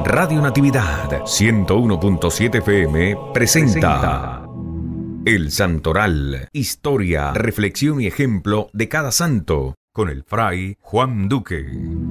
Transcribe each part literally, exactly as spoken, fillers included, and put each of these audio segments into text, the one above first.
Radio Natividad ciento uno punto siete F M presenta El Santoral, historia, reflexión y ejemplo de cada santo, con el fray Juan Duque.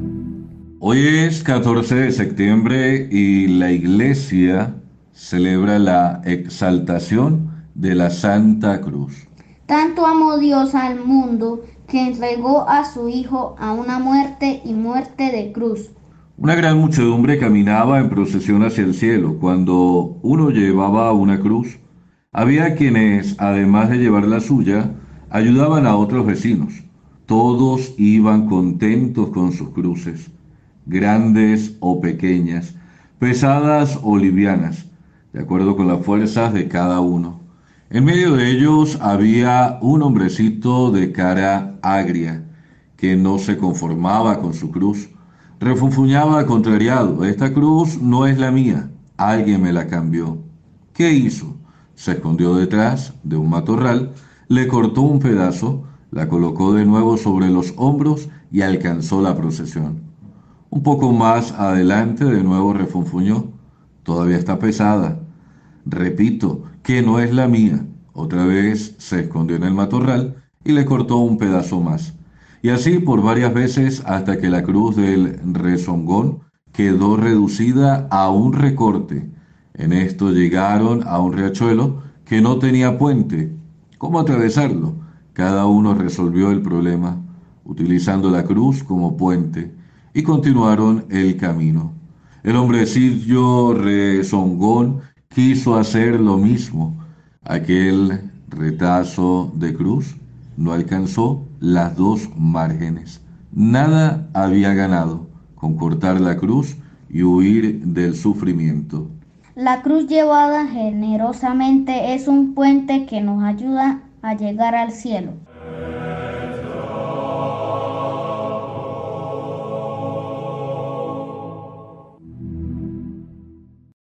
Hoy es catorce de septiembre y la Iglesia celebra la exaltación de la Santa Cruz. Tanto amó Dios al mundo que entregó a su Hijo a una muerte y muerte de cruz. Una gran muchedumbre caminaba en procesión hacia el cielo. Cuando uno llevaba una cruz, había quienes, además de llevar la suya, ayudaban a otros vecinos. Todos iban contentos con sus cruces, grandes o pequeñas, pesadas o livianas, de acuerdo con las fuerzas de cada uno. En medio de ellos había un hombrecito de cara agria, que no se conformaba con su cruz. Refunfuñaba contrariado: esta cruz no es la mía, alguien me la cambió. ¿Qué hizo? Se escondió detrás de un matorral, le cortó un pedazo, la colocó de nuevo sobre los hombros y alcanzó la procesión. Un poco más adelante de nuevo refunfuñó: todavía está pesada. Repito, que no es la mía. Otra vez se escondió en el matorral y le cortó un pedazo más. Y así por varias veces hasta que la cruz del rezongón quedó reducida a un recorte. En esto llegaron a un riachuelo que no tenía puente. ¿Cómo atravesarlo? Cada uno resolvió el problema, utilizando la cruz como puente, y continuaron el camino. El hombrecillo rezongón quiso hacer lo mismo. Aquel retazo de cruz no alcanzó las dos márgenes. Nada había ganado con cortar la cruz y huir del sufrimiento. La cruz llevada generosamente es un puente que nos ayuda a llegar al cielo.